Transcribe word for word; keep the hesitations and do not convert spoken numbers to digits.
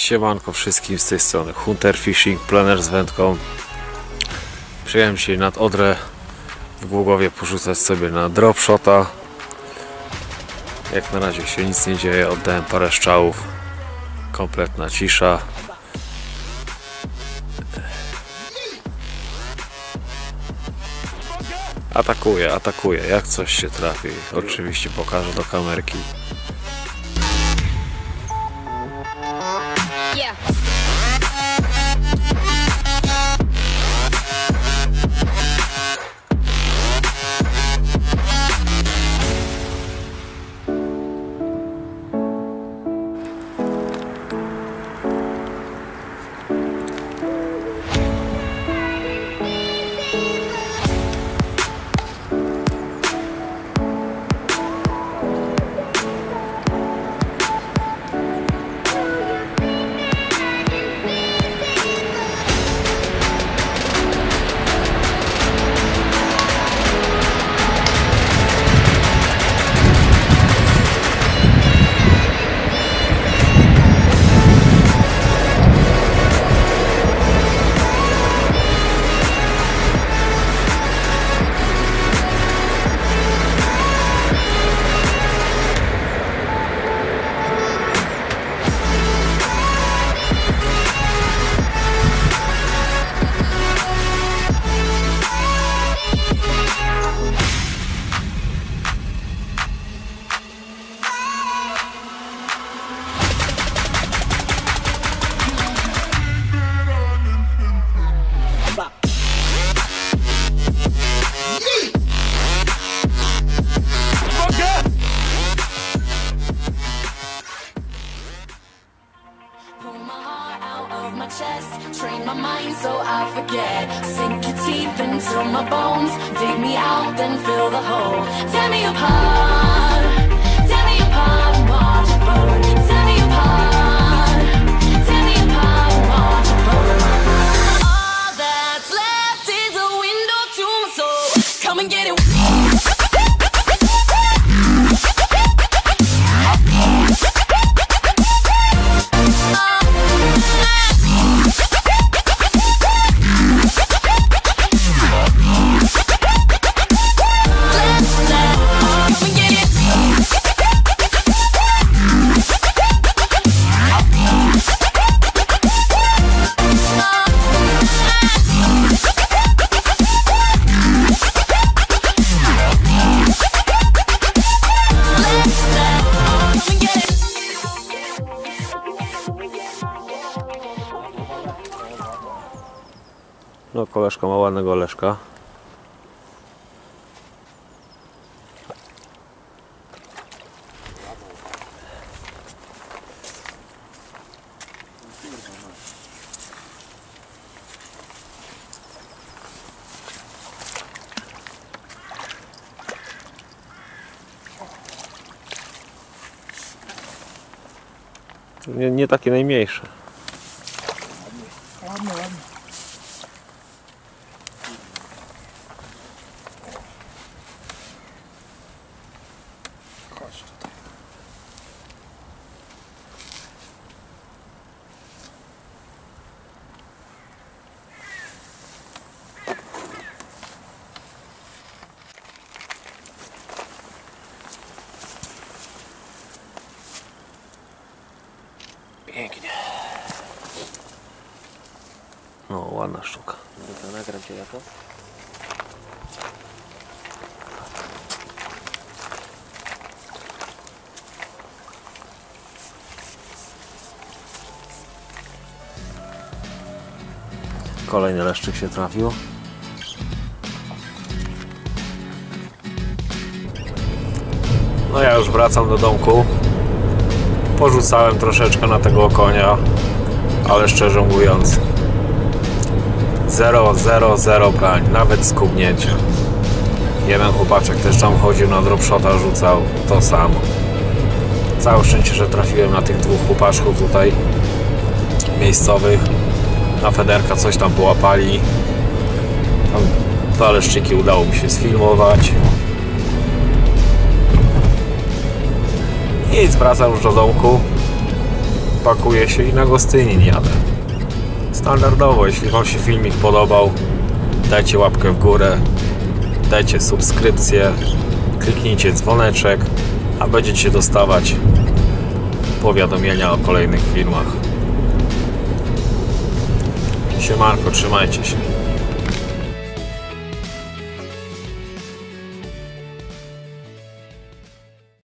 Siemanko wszystkim, z tej strony Hunter Fishing, plener z wędką. Przyjechałem się nad Odrę w Głogowie porzucać sobie na dropshota. Jak na razie się nic nie dzieje, oddałem parę strzałów, kompletna cisza. Atakuję, atakuję, jak coś się trafi, oczywiście pokażę do kamerki. Yeah. Train my mind so I forget. Sink your teeth into my bones. Dig me out, then fill the hole. Tear me apart. Tear me apart and watch it burn. Tear me apart. Tear me apart and watch it burn. All that's left is a window to my soul. Come and get it. No, koleżka ma ładnego leszka. Nie, nie takie najmniejsze. Ładnie, ładnie. Chodź tutaj. Pięknie. No, ładna sztuka. Dobra, nagram cię jako. Kolejny leszczyk się trafił. No ja już wracam do domku. Porzucałem troszeczkę na tego konia, ale szczerze mówiąc zero, zero, zero brań, nawet skubnięcia. Jeden chłopaczek też tam chodził na dropshota, rzucał to samo. Całe szczęście, że trafiłem na tych dwóch chłopaczków tutaj miejscowych. Na federka coś tam połapali. Tam dwa leszczyki udało mi się sfilmować. Nic, wracam już do domku. pakuję się i na Gostynin jadę. Standardowo, jeśli wam się filmik podobał, dajcie łapkę w górę, dajcie subskrypcję, kliknijcie dzwoneczek, a będziecie dostawać powiadomienia o kolejnych filmach. Siemanko, trzymajcie się.